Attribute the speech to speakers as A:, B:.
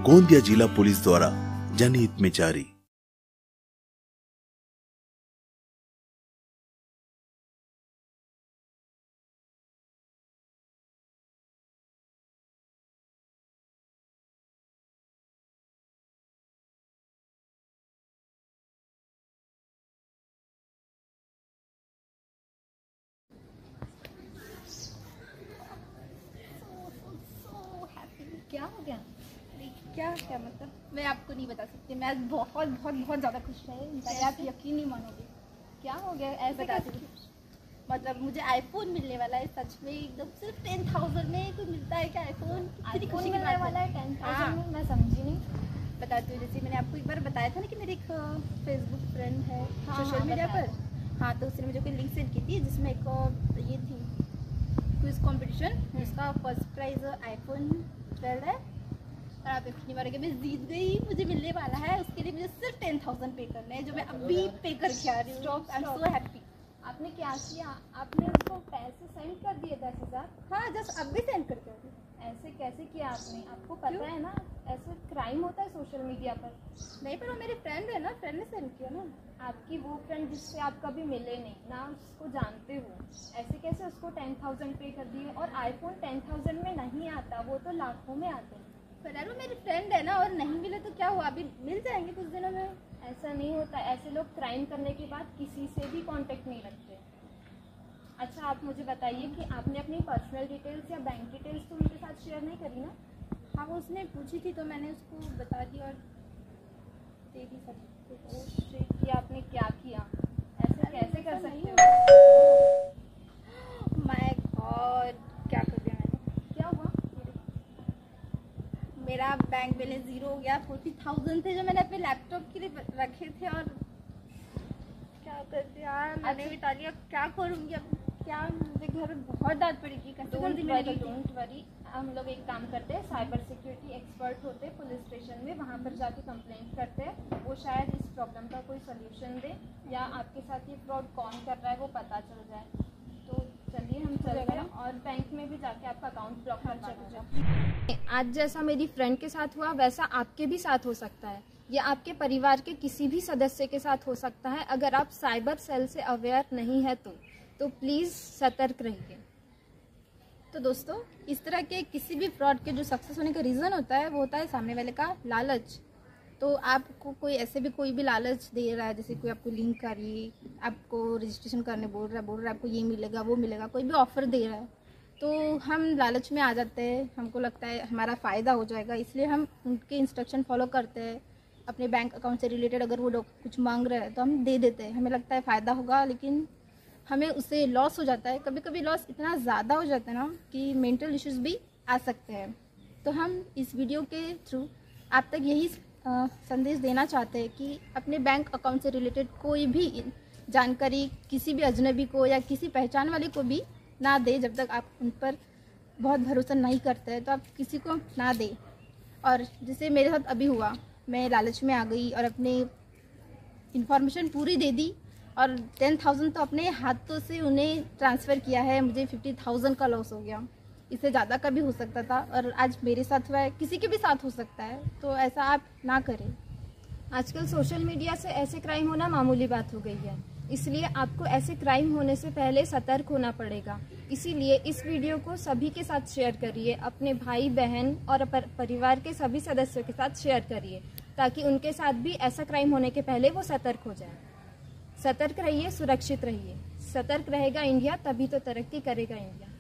A: गोंदिया जिला पुलिस द्वारा जनहित में जारी।
B: क्या हो गया? क्या क्या मतलब मैं आपको नहीं बता सकती। मैं बहुत बहुत बहुत ज़्यादा खुश है, आप यकीन नहीं मानोगे। क्या हो गया ऐसे बता दो। मतलब मुझे आईफोन मिलने वाला है, सच में एकदम सिर्फ 10,000 में कोई मिलता है क्या आईफोन? कितनी खुशी मिलने वाला है 10,000 में? मैं समझी नहीं। बताती हूँ, जैसे मैंने आपको एक बार बताया था ना कि मेरी एक फेसबुक फ्रेंड है सोशल मीडिया पर। हाँ, तो उसने मुझे कोई लिंक सेंड की थी जिसमें एक ये थी क्विज कंपटीशन, जिसका फर्स्ट प्राइज आईफोन 12 है। और आप यकीन मारोगे मैं जीत गई, मुझे मिलने वाला है। उसके लिए मुझे सिर्फ 10,000 पे करना है, जो मैं अभी पे करके आ रही हूँ। I am so happy.
C: आपने क्या किया? आपने उसको पैसे सेंड कर दिए 10,000?
B: हाँ, जस्ट अब भी सेंड करके आ रही हूँ।
C: ऐसे कैसे किया आपने? आपको पता है ना ऐसे क्राइम होता है सोशल मीडिया पर।
B: नहीं, पर वो मेरी फ्रेंड है ना, फ्रेंड ने सेंड किया ना।
C: आपकी वो फ्रेंड जिससे आप कभी मिले नहीं ना, उसको जानते हो, ऐसे कैसे उसको 10,000 पे कर दिए? और आईफोन 10,000 में नहीं आता, वो तो लाखों में आते हैं।
B: पर यार वो मेरी फ्रेंड है ना, और नहीं मिले तो क्या हुआ, अभी मिल जाएंगे कुछ दिनों में।
C: ऐसा नहीं होता, ऐसे लोग क्राइम करने के बाद किसी से भी कांटेक्ट नहीं रखते। अच्छा, आप मुझे बताइए कि आपने अपनी पर्सनल डिटेल्स या बैंक डिटेल्स तो उनके साथ शेयर नहीं करी ना?
B: हाँ, वो उसने पूछी थी तो मैंने उसको बता दी और दे दी सब कुछ।
C: कि आपने क्या किया? ऐसे कैसे कर सकते हो?
B: माय गॉड, क्या कर दिया मैंने?
C: क्या हुआ?
B: मेरा बैंक बैलेंस 0 हो गया। 40,000 थे जो मैंने अपने लैपटॉप के लिए रखे थे, और क्या कर दिया मैंने बता दिया। क्या करूँगी अब? क्या मुझे घर में बहुत डांट पड़ेगी।
C: डोंट वरी, हम लोग एक काम करते हैं, साइबर सिक्योरिटी एक्सपर्ट होते हैं पुलिस स्टेशन में, वहाँ पर जाके कंप्लेंट करते हैं। वो शायद इस प्रॉब्लम का कोई सोल्यूशन दे, या आपके साथ ये फ्रॉड कौन कर रहा है वो पता चल जाए। तो चलिए हम चलते हैं, और बैंक में भी जाके आपका अकाउंट ब्लॉक कर दीजिए। आज जैसा मेरी फ्रेंड के साथ हुआ वैसा आपके भी साथ हो सकता है, या आपके परिवार के किसी भी सदस्य के साथ हो सकता है। अगर आप साइबर सेल से अवेयर नहीं है तो प्लीज़ सतर्क रहिए।
B: तो दोस्तों, इस तरह के किसी भी फ्रॉड के जो सक्सेस होने का रीज़न होता है वो होता है सामने वाले का लालच। तो आपको कोई ऐसे भी कोई भी लालच दे रहा है, जैसे कोई आपको लिंक करिए, आपको रजिस्ट्रेशन करने बोल रहा है आपको ये मिलेगा वो मिलेगा, कोई भी ऑफ़र दे रहा है, तो हम लालच में आ जाते हैं। हमको लगता है हमारा फ़ायदा हो जाएगा, इसलिए हम उनके इंस्ट्रक्शन फॉलो करते हैं। अपने बैंक अकाउंट से रिलेटेड अगर वो लोग कुछ मांग रहे हैं तो हम दे देते हैं, हमें लगता है फ़ायदा होगा, लेकिन हमें उससे लॉस हो जाता है। कभी कभी लॉस इतना ज़्यादा हो जाता है ना कि मेंटल इश्यूज़ भी आ सकते हैं। तो हम इस वीडियो के थ्रू आप तक यही संदेश देना चाहते हैं कि अपने बैंक अकाउंट से रिलेटेड कोई भी जानकारी किसी भी अजनबी को या किसी पहचान वाले को भी ना दें। जब तक आप उन पर बहुत भरोसा नहीं करते हैं तो आप किसी को ना दें। और जैसे मेरे साथ अभी हुआ, मैं लालच में आ गई और अपने इन्फॉर्मेशन पूरी दे दी, और 10,000 तो अपने हाथों से उन्हें ट्रांसफ़र किया है। मुझे 50,000 का लॉस हो गया। इससे ज़्यादा का भी हो सकता था, और आज मेरे साथ हुआ है, किसी के भी साथ हो सकता है। तो ऐसा आप ना करें।
C: आजकल सोशल मीडिया से ऐसे क्राइम होना मामूली बात हो गई है, इसलिए आपको ऐसे क्राइम होने से पहले सतर्क होना पड़ेगा। इसीलिए इस वीडियो को सभी के साथ शेयर करिए, अपने भाई बहन और परिवार के सभी सदस्यों के साथ शेयर करिए, ताकि उनके साथ भी ऐसा क्राइम होने के पहले वो सतर्क हो जाए। सतर्क रहिए, सुरक्षित रहिए। सतर्क रहेगा इंडिया, तभी तो तरक्की करेगा इंडिया।